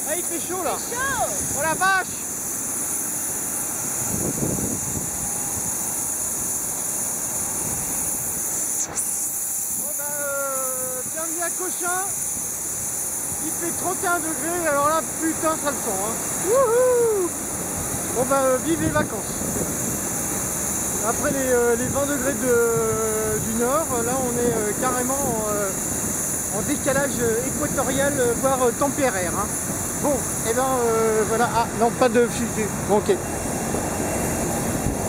Ah, il fait chaud là. C'est chaud. Oh la vache. Bon bah, bienvenue à Cochin. Il fait 31 degrés, alors là, putain, ça le sent. Hein. Wouhou. Bon bah, vive les vacances. Après les 20 degrés du nord, là on est carrément en décalage équatorial, voire tempéraire. Hein. Bon, et ben voilà. Ah non, pas de fusée. Bon, ok.